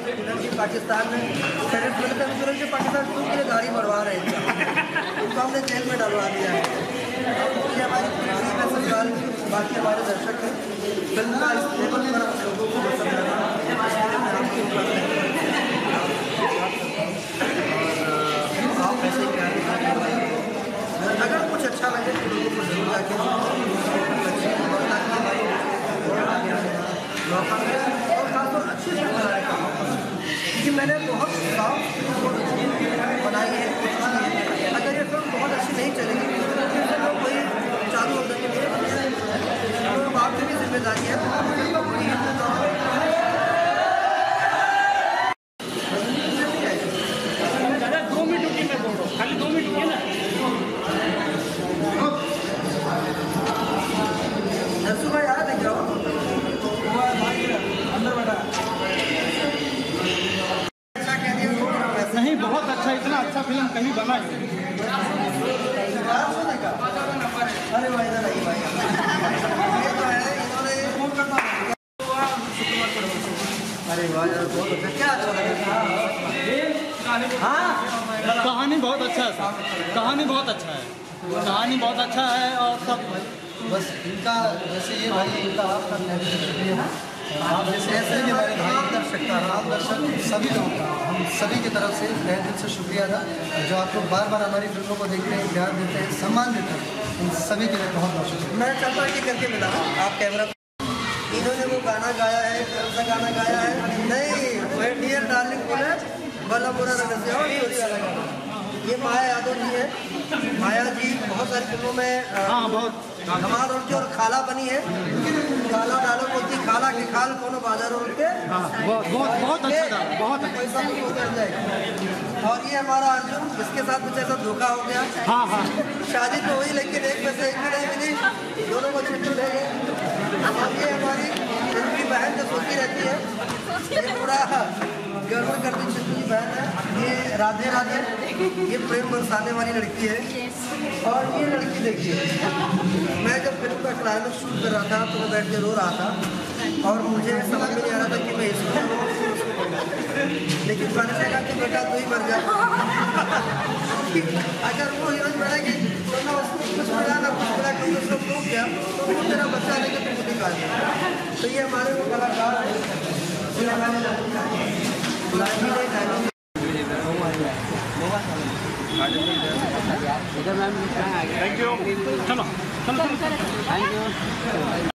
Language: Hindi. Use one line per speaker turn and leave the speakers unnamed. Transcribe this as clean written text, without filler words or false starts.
पाकिस्तान में पाकिस्तान के लिए गाड़ी मरवा रहे थे, उनको हमने जेल में डलवा दिया है। ये हमारी ससुराल बाकी हमारे दर्शक हैं, फिल्म का इस लेवल पर लोगों को पसंद लगा। आप ऐसे अगर कुछ अच्छा लगे तो लोगों को जरूर जाके और खासतौर अच्छी क्योंकि मैंने बहुत साफ बनाई है। अगर ये फिल्म बहुत अच्छी नहीं चलेगी तो लोग वही चालू होने के लिए तो आपकी भी जिम्मेदारी है।
खाली 2 मिनट रुकिए ना।
नरसू भाई आया देख रहा हूँ अंदर बैठा
नहीं, बहुत अच्छा, इतना अच्छा फिल्म कहीं बना है।
अरे भाई इधर आइए भाई, ये तो है इन्होंने अरे भाई बहुत अच्छा, क्या अच्छा लगा। हाँ
कहानी बहुत अच्छा है, कहानी बहुत अच्छा है, कहानी बहुत अच्छा है। और सब
बस इनका जैसे ये भाई इनका आपका आप जैसे ऐसे भी हमारे भाई दर्शक था, राम दर्शक सभी लोगों का हम सभी की तरफ से तहे दिल से शुक्रिया था। जो आप लोग बार बार हमारी फिल्मों को देखते हैं, प्यार देते हैं, सम्मान देते हैं, इन सभी के लिए बहुत बहुत शुक्रिया। मैं चंपा की करके मिला आप कैमरा, इन्होंने वो गाना गाया है, कौन सा गाना गाया है? नहीं, वो डियर डार्लिंग बोले बल्ला बुरा रंग से और चोरी वाला गाना। ये माया यादव जी है। माया जी बहुत सारी फिल्मों में
बहुत
धमाल उनकी और खाला बनी है। खाला डालो बोलती खाला के खाल कोनो बाजार उनके
बहुत अच्छा था, बहुत
पैसा उतर जाएगा। और ये हमारा अर्जुन, इसके साथ कुछ ऐसा धोखा हो गया।
हाँ हाँ,
शादी तो हुई लेकिन एक पैसे एक भी नहीं मिली, दोनों को छिट्टू रह गए। और ये हमारी इनकी बहन जो सोती रहती है, ये पूरा गड़बड़ करती छिट्टू की बहन है। ये राधे राधे, ये प्रेम बरसाने वाली लड़की है। और ये लड़की देखिए, मैं जब फिल्म का क्लाइमेक्स शूट कर रहा था तो मैं बैठ के रो रहा था और मुझे समझ में नहीं आ रहा था कि मैं इसको लेकिन मैंने कहा कि बेटा तू ही मर जा। अगर वो हीरोइन बढ़ेगी तो ना उसको कुछ मिला ना कुछ मिला, क्योंकि उसको प्रूव किया तो वो तेरा बच्चा लेके तुमको निकाल दिया। तो ये हमारे वो कलाकार है।
Thank you. चलो चलो, थैंक यू।